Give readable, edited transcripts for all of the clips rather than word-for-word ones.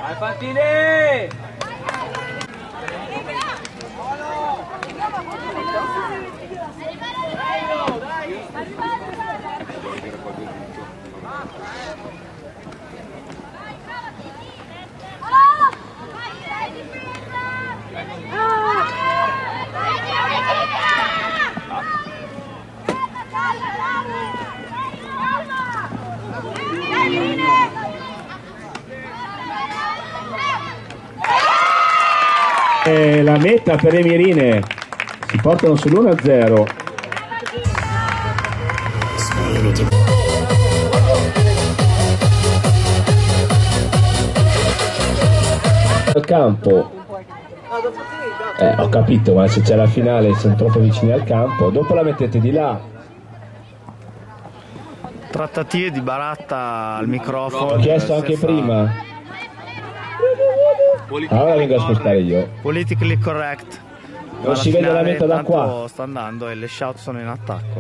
Vai Fantini! E la meta per le Mierine, si portano sull'1-0. Al campo, ho capito, ma se c'è la finale sono troppo vicini al campo, dopo la mettete di là. Trattative di Baratta al microfono. Ho chiesto anche prima. Allora vengo a spostare io. Politically correct. Non si vede la meta da qua. Sta andando e le shout sono in attacco.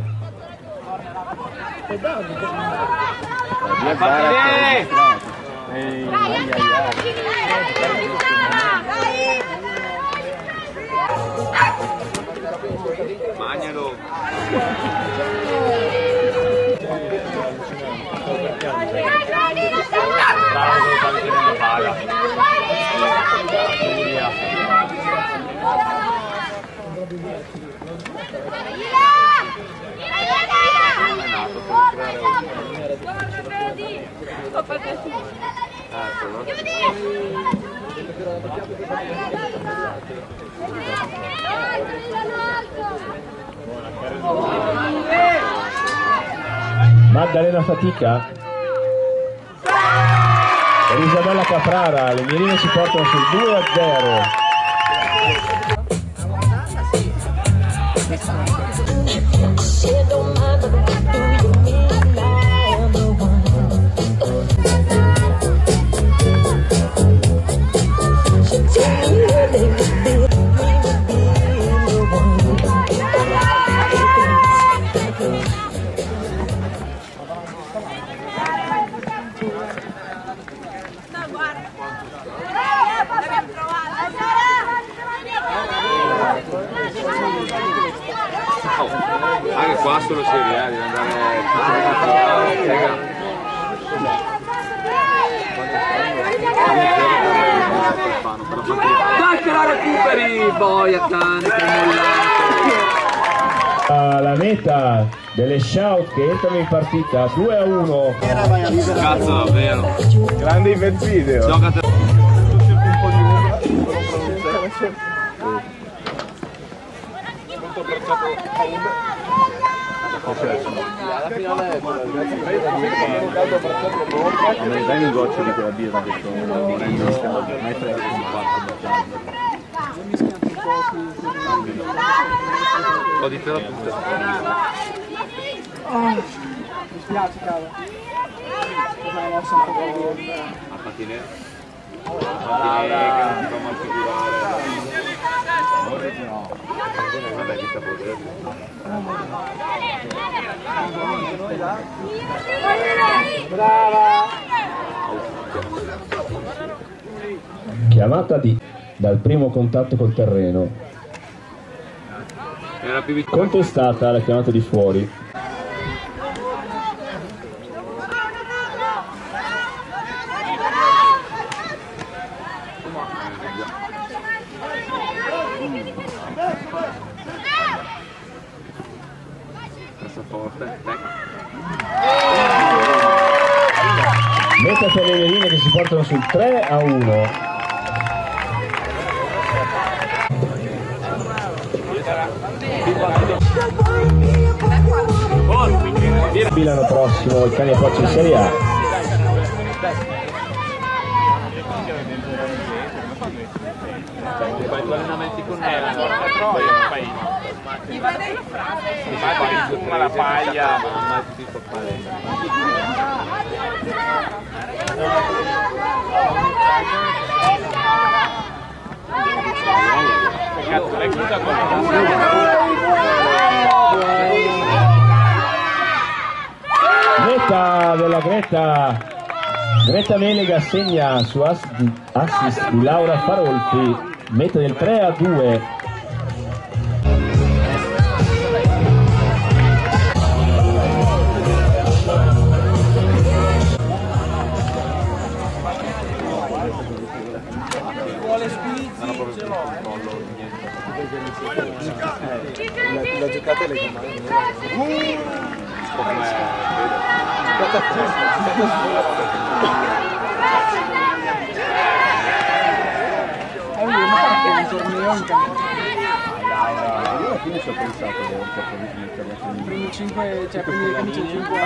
Magnalo. Maddalena fatica. Per Isabella Caprara, le Mierine si portano sul 2-0. Anche qua solo Serie A, devi andare dai che la recuperi Boiatan, La meta delle shout che entrano in partita 2-1. Cazzo davvero. Grande inversidio. Giocate. Dai un goccio di quella birra che sono ormai fresco, un po' di tela tutta. Mi spiace cavolo. Una mossa un po' A patinare. Non fa mal figurare. Vabbè, chi sta brava. Chiamata dal primo contatto col terreno. Era più vicino. Contestata la chiamata di fuori. Meta per le Mierine che si portano sul 3-1. L'anno prossimo il Cani e Porci in Serie A. Fai due allenamenti con Mi va dei frasi. Come la paglia. Cazzo, l'hai chiusa con Meta della Greta Greta Melega segna su assist di Laura Farolfi, mette del 3-2. La giocata è legata. Un torneo in Io alla fine ci ho pensato i primi 5, cioè primi le camicie 5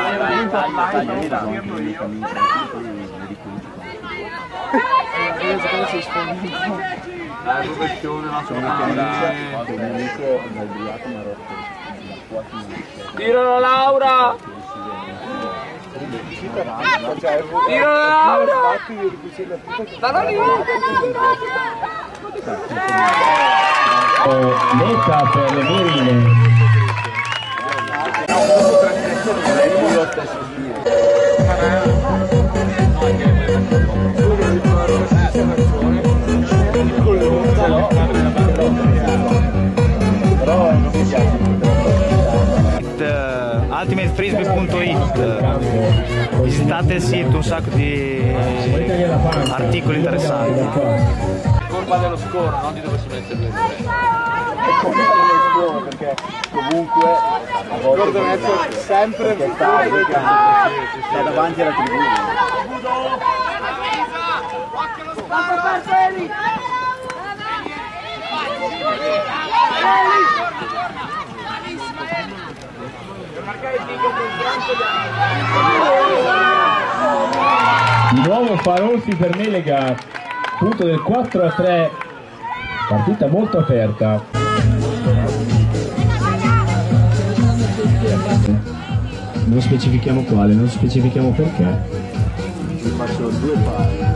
si sfondi. La rovescione, la sono una camicia, un amico dal briaco mi ha rotto. Tiralo Laura! Tiro Laura! Meta per le Merine. ultimatefrisbee.it, visitate il sito, un sacco di articoli interessanti. Colpa dello score, non di dove sono le tre. È colpa dello score, perché comunque a volte devono essere sempre sta davanti alla tribuna. Di nuovo Farolfi per Melega, punto del 4-3, partita molto aperta. Non specifichiamo quale, non specifichiamo perché. Ci faccio due pari.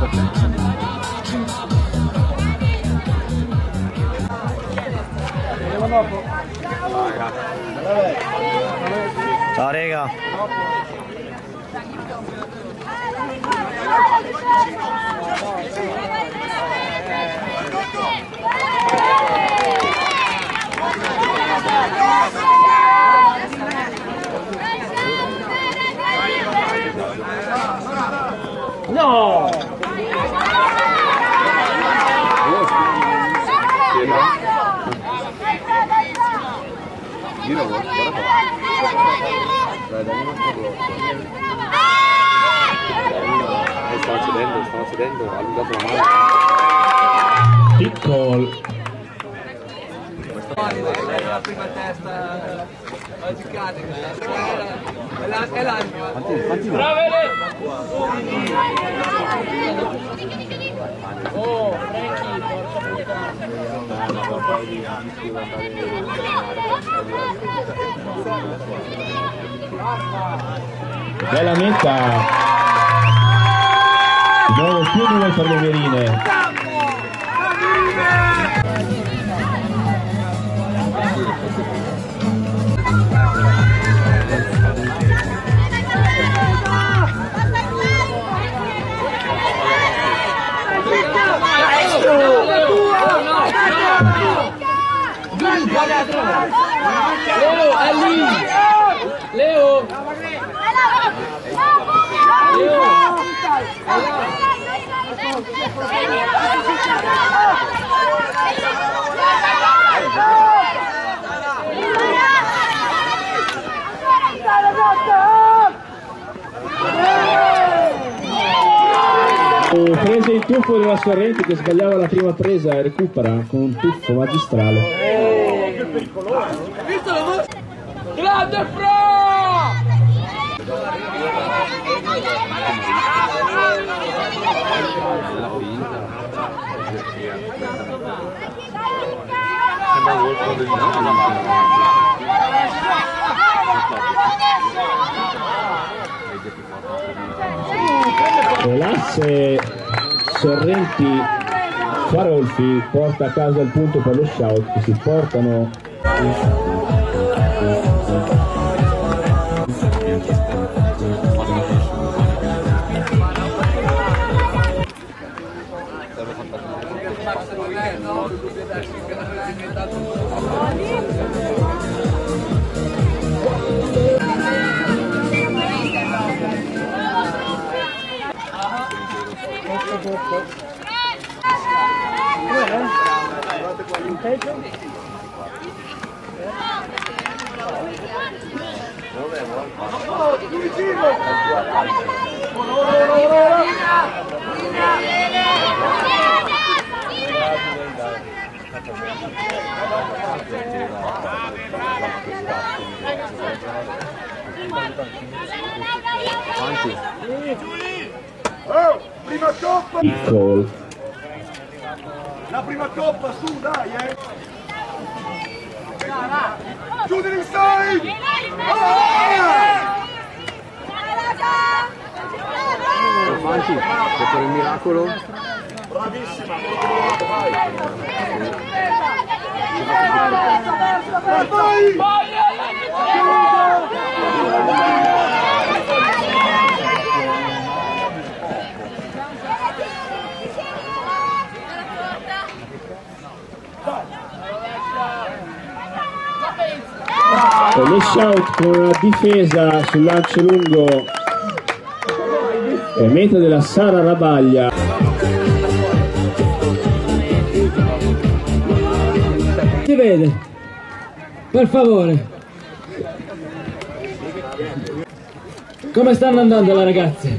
Vediamo dopo. Ciao rega. No! Gira, guarda qua. Dai, dammi un po' blocco. Stava cedendo, ha allungato la mano. Piccol. La prima testa la giocata è l'anno. Bravele! Oh, Franky, Bella meta. Di nuovo più 2 per le Verine. Leo, è lì! Leo! Prese il tuffo della Sorrenti che sbagliava la prima presa e recupera con un tuffo magistrale. Che pericoloso! Visto la voce? Grande Fra! L'asse Sorrenti Farolfi porta a casa il punto per lo shout che si portano Oh, prima coppa! Call. La prima coppa, su, dai, Giù di stai! Avanti, c'è per il miracolo. Bravissima! Vai! E le shout con una difesa sul lancio lungo e meta della Sara Rabaglia. Si vede, per favore. Come stanno andando le ragazze?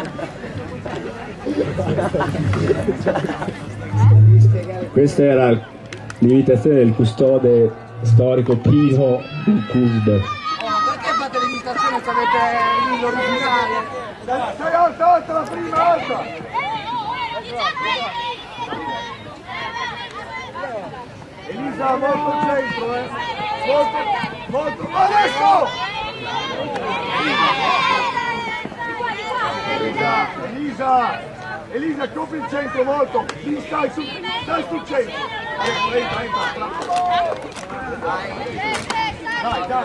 Questa era l'imitazione del custode storico Pino Cusbe. Perché fate l'imitazione se avete l'originale? Sei alta, alta, la prima, alta! Elisa, molto al centro, molto, adesso! Elisa, copri il centro molto, stai sul centro. Entra. Dai.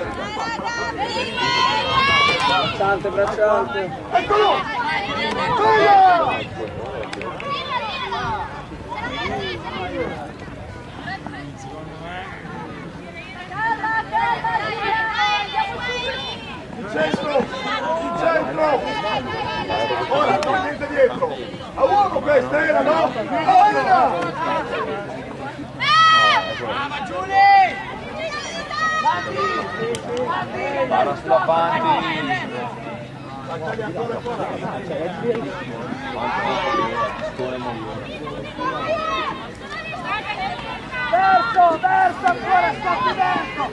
Bracciante. Eccolo! Via! Il centro! Ora, togliete dietro! A uomo questa era, no? Brava Giulia! Para sulla avanti. Verso, ancora, stati dentro!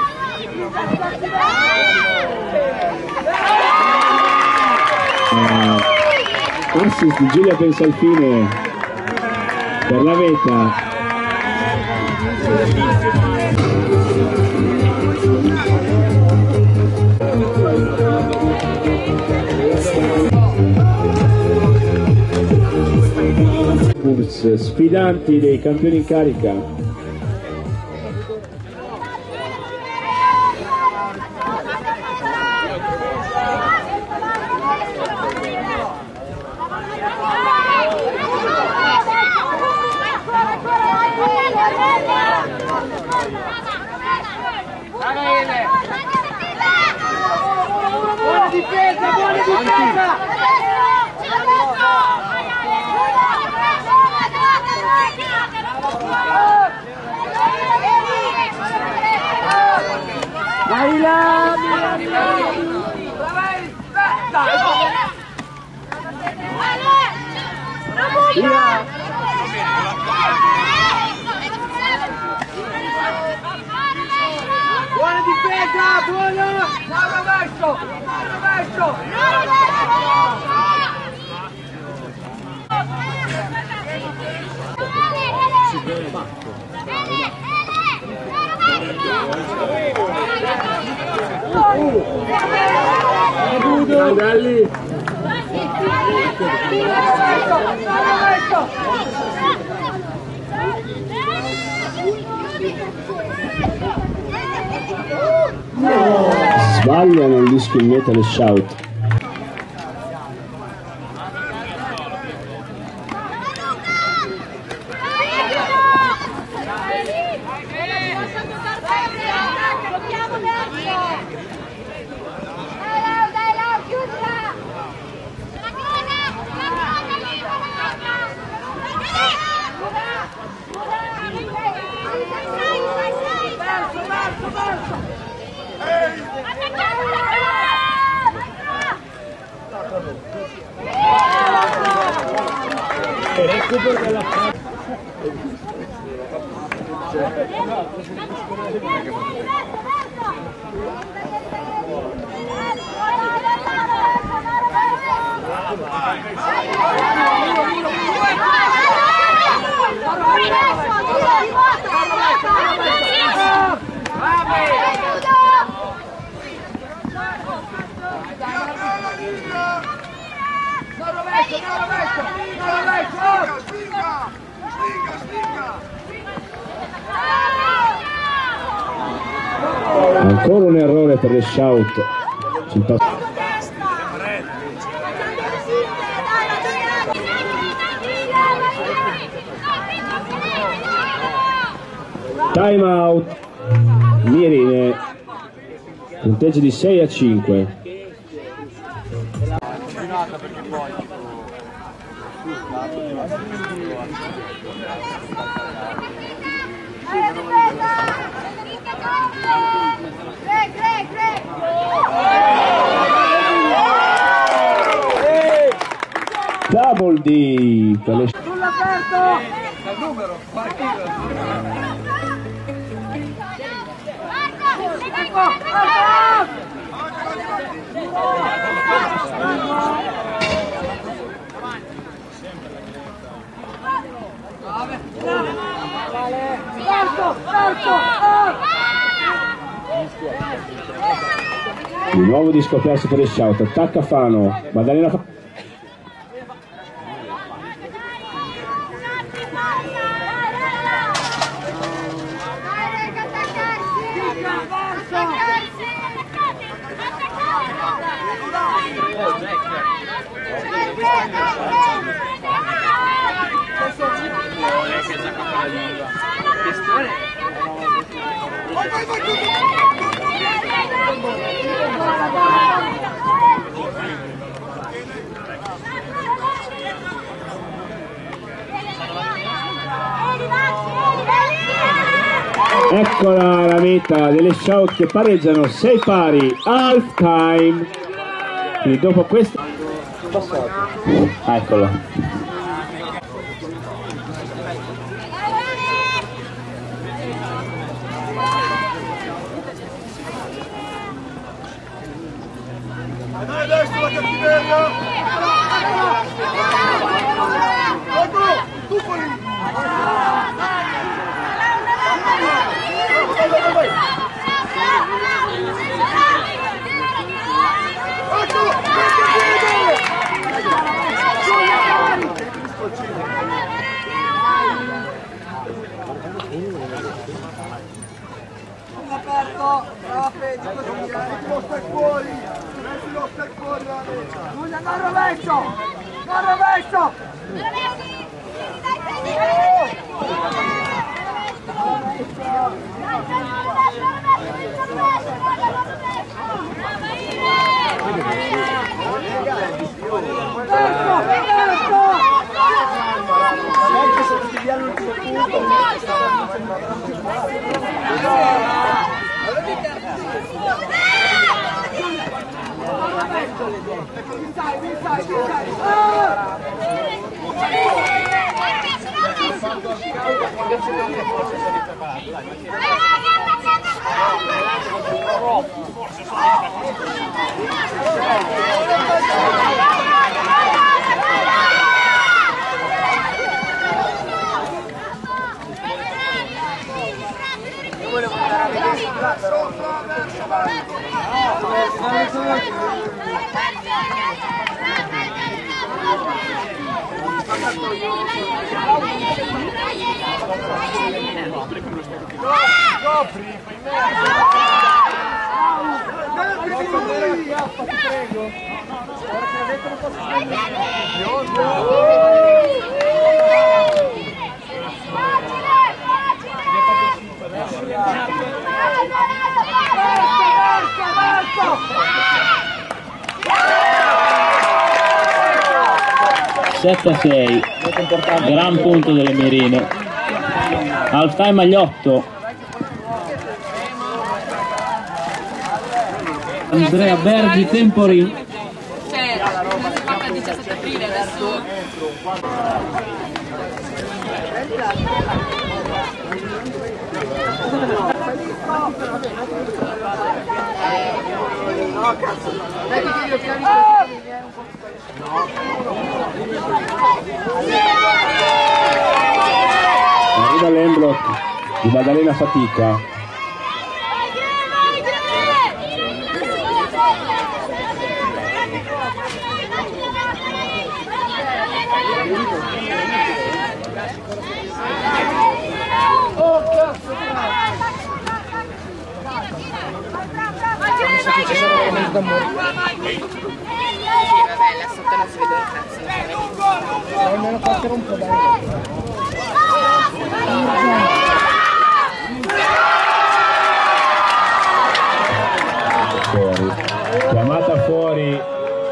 Assist di Giulia Pensalfine per la vetta. Bulls, sfidanti dei campioni in carica. Buona difesa! Dai là! Buona difesa, buona! Rovescio! Galli. Sbagliano il disco in meta le shout. Recupero della ancora un errore per le shout. Time out. Mirine, punteggio di 6-5. Double D per le Sull'aperto! Dal numero! di nuovo disco perso per le shout. Attacca Fano, Maddalena fa... Eccola la meta delle shout che pareggiano 6 pari, half time. Quindi dopo questo eccolo. Adesso la cattiveria! Eccolo! Tuffoli! Vai! Eccolo! Aperto! Brava Fede! Lo stai fuori! Messi lo stai fuori! Giulia, non rovescio! Non rovescio! Anche se ti dia l'ultimo (7-6), gran punto delle Mirine. Half time agli 8. Andrea Bergi, Tempori. Cioè, non si fatta il 17 aprile adesso. No, cazzo. Arriva l'emblock di Maddalena Fatica. Vabbè, là sotto non si vede un cazzo. Almeno fatelo un po' bene. Fuori. Chiamata fuori.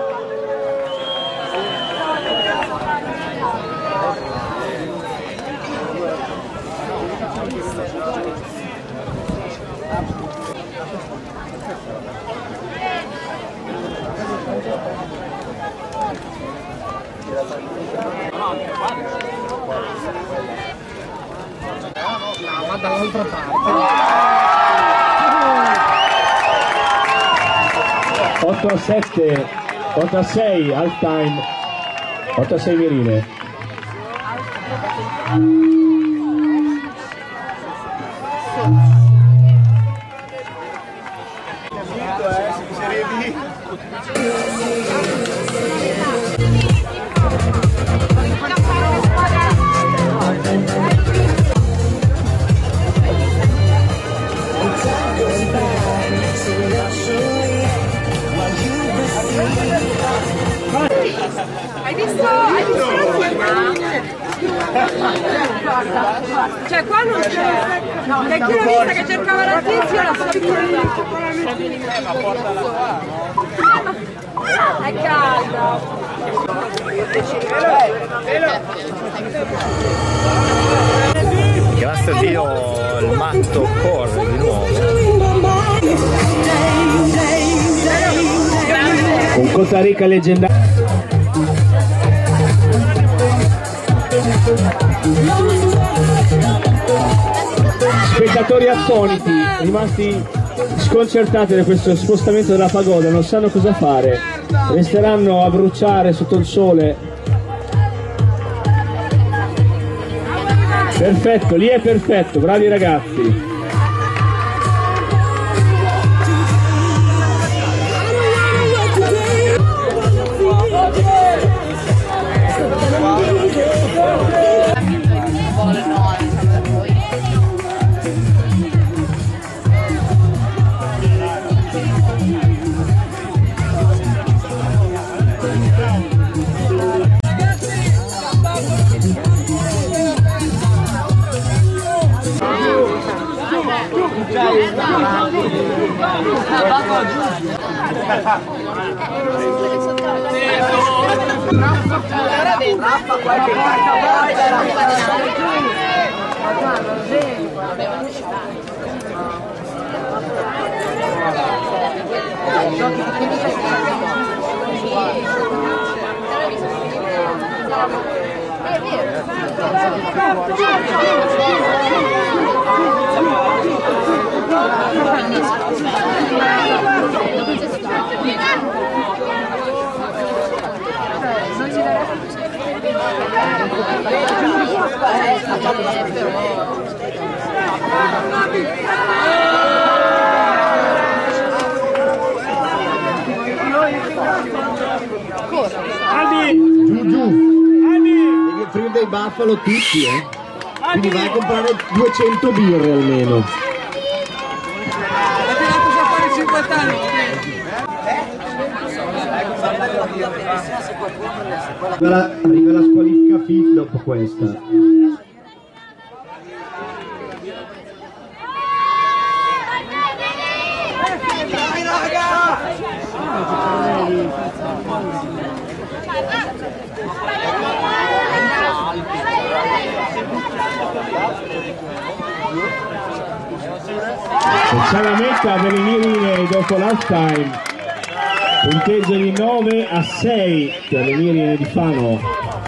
Ma dall'altra parte. 8-7, 8-6 al time, 8-6 Mirine. Hai visto la firma? Cioè qua non c'è. E chi l'ha vista che cercava la tizia la sta è calda. Grazie a Dio il matto corre di nuovo. Con Costa Rica leggendaria. Spettatori attoniti, rimasti sconcertati da questo spostamento della pagoda, non sanno cosa fare, resteranno a bruciare sotto il sole. Perfetto, lì è perfetto, bravi ragazzi. Devi offrire dei Buffalo tutti, quindi vai a comprare 200 birre almeno. Ha tirato già fuori 50 anni. Arriva la squalifica fit dopo questa. C'è la meta per i Mirine dopo l'half time. Punteggio di 9-6 per le Mirine di Fano.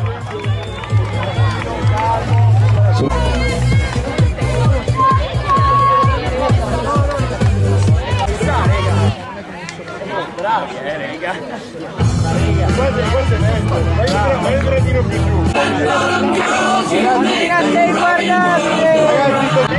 Vai un gradino più giù. Guardate, guardate!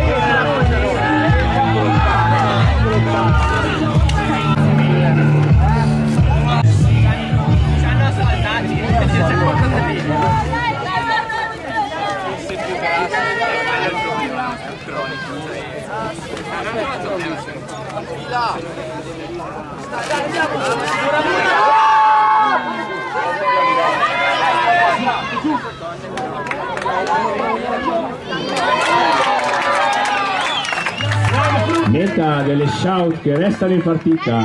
Meta delle Shout che restano in partita.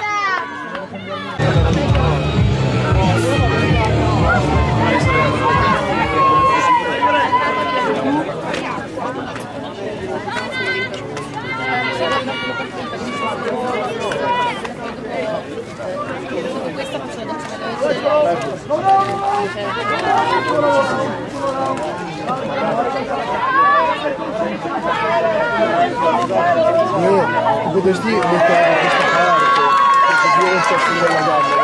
Potresti mettere questa parte perché io non sto finendo la gamba,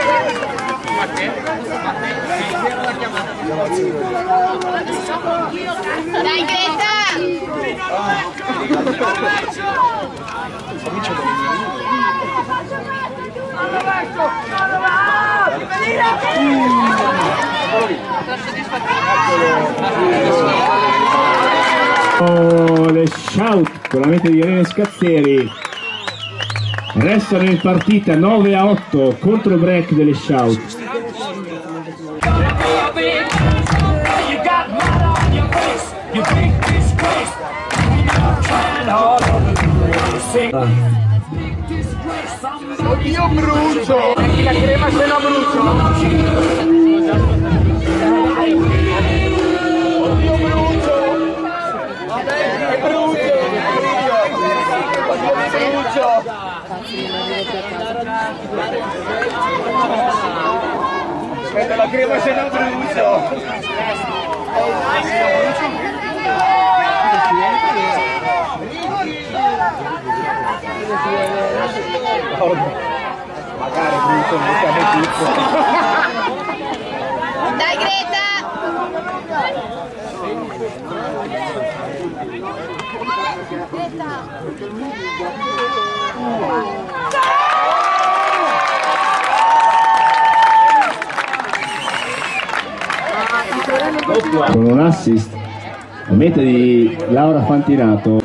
ragazzi. Dai Greta! Le Shout con la meta di Irene Scazzeri restano in partita 9-8 contro break delle Shout. Oddio brucio! Metti la crema se no brucio! Oddio brucio! Vabbè, che brucio! Oddio brucio! Aspetta la crema se no brucio! Magari brutto non cade tutto. Dai Greta! Con un assist a meta di Laura Fantinato.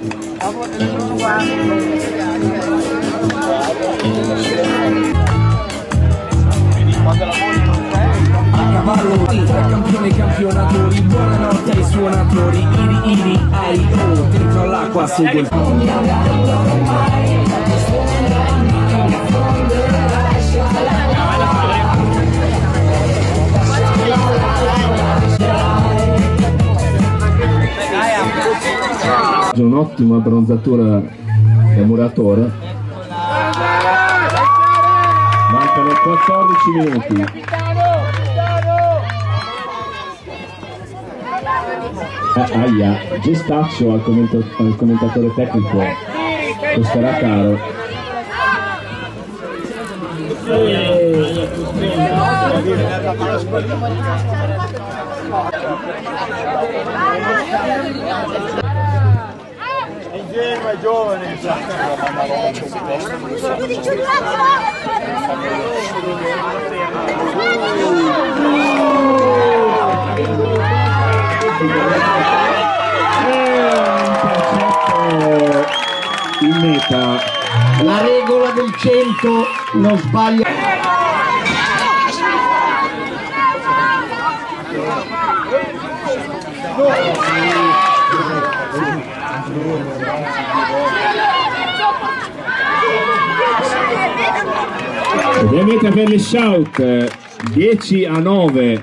Campione campionatori, buonanotte ai suonatori, iri ai dentro l'acqua su quel Un'ottima abbronzatura del muratore. Mancano 14 minuti. Aia, gestaccio al commentatore tecnico, costerà caro. È ingenuo, è giovane. In meta la regola del 100 non sbaglia. Ovviamente per le Shout 10-9.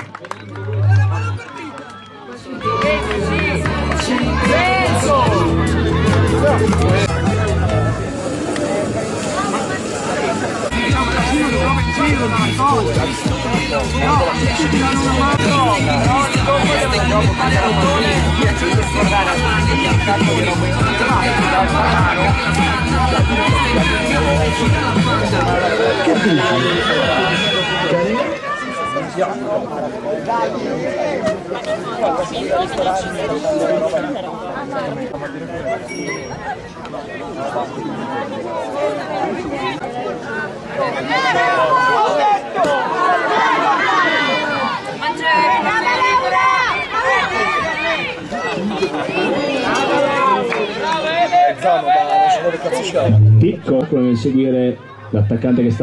Picco, quello nel seguire l'attaccante che sta...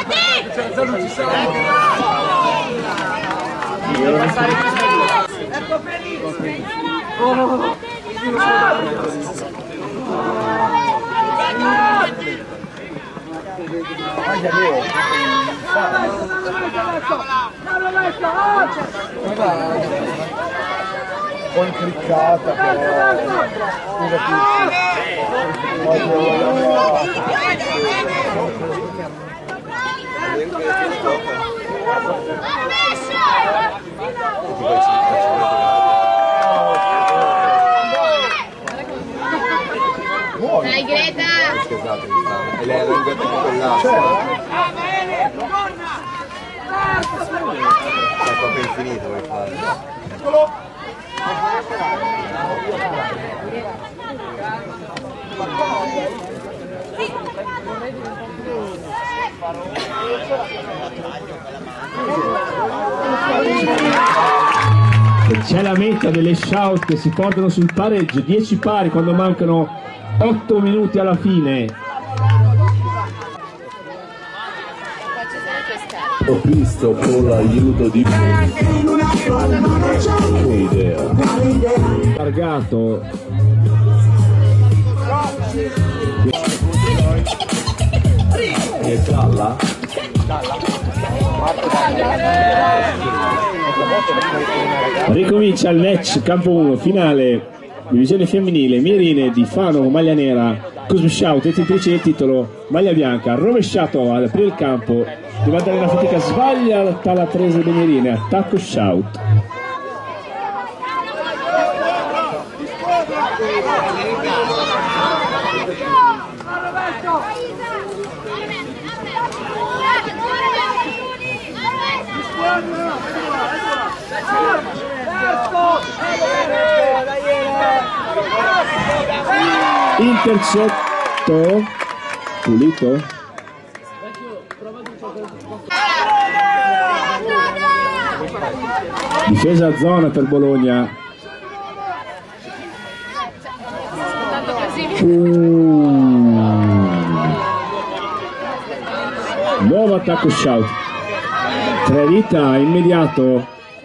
Un po' incriccata però. Dai Greta! E lei era arrivata con l'asso. Sta proprio infinito per fare. C'è la meta delle shout che si portano sul pareggio, 10 pari quando mancano 8 minuti alla fine. Ho visto con l'aiuto di che idea. Targato. E Dalla? Ricomincia il match campo 1 finale divisione femminile Mirine di Fano con maglia nera, Cosmo Shout detentrice del titolo maglia bianca, rovesciato al aprire il campo di Maddalena Fatica, sbaglia la Talatrese di Mirine, attacco Shout. Intercetto pulito, difesa a zona per Bologna. Nuovo attacco Shout, tre dita immediato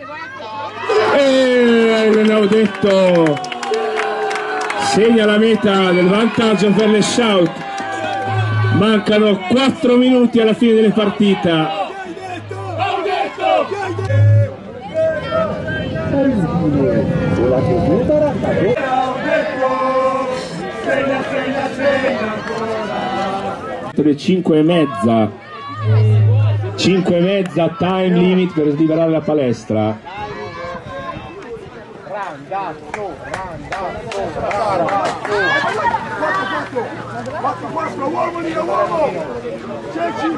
e non ho detto, segna la meta del vantaggio per le Shout. Mancano 4 minuti alla fine della partita. Le 5:30, 5:30 time limit per liberare la palestra. Uomini, uomo! Ceci!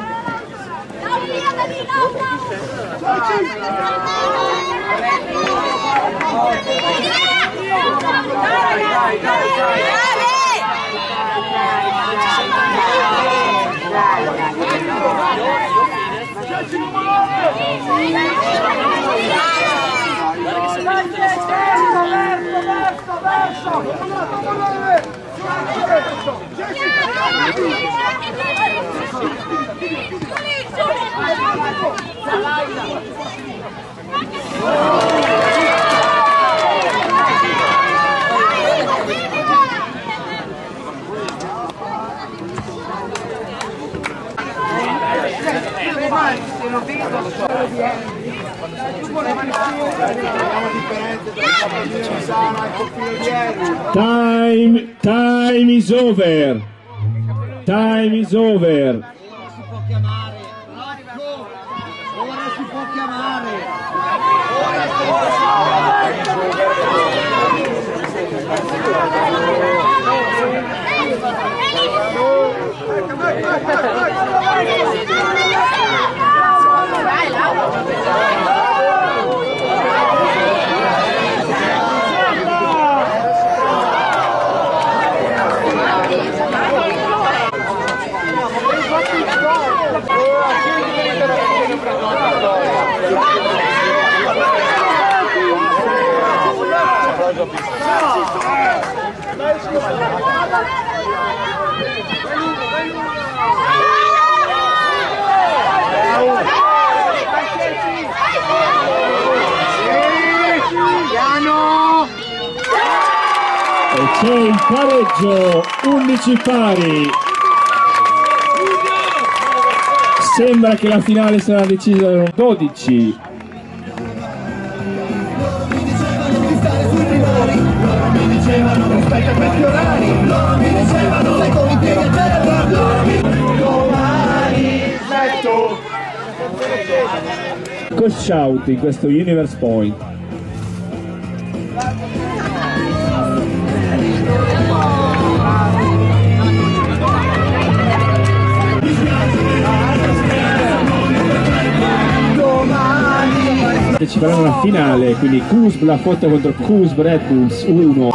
Time is over. Time is over. E c'è il pareggio, 11 pari. Sembra che la finale sarà decisa da 12. Coach Shout in questo Universe Point. Ci faranno una finale, quindi Cusp la foto contro Cusp Red Bulls 1.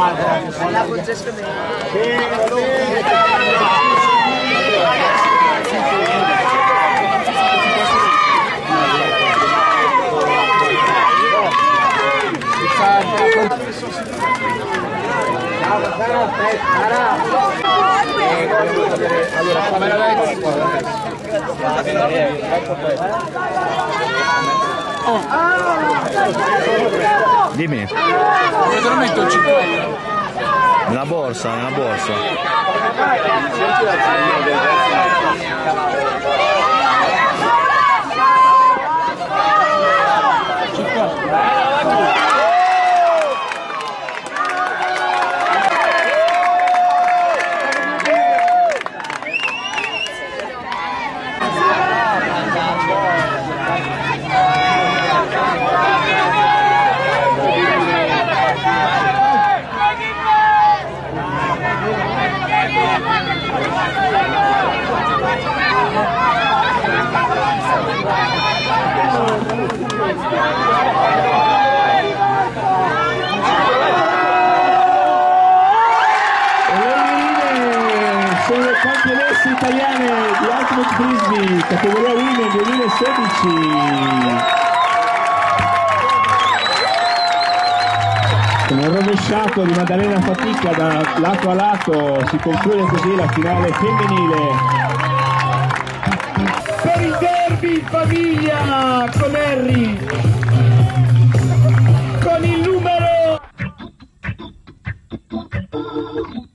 Dimmi. Dove te lo metto il 5 euro? Nella borsa, nella borsa. Sono le campionesse italiane di Ultimate Frisbee, categoria Women 2016. Con un rovesciato di Maddalena Fatica da lato a lato si conclude così la finale femminile. Per il derby in famiglia con Harry, con il numero